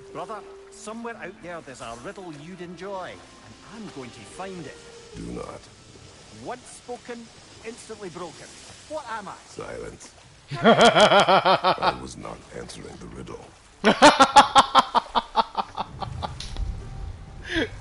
Brother, somewhere out there there's a riddle you'd enjoy, and I'm going to find it. Do not. Once spoken, instantly broken. What am I? Silence. I was not answering the riddle.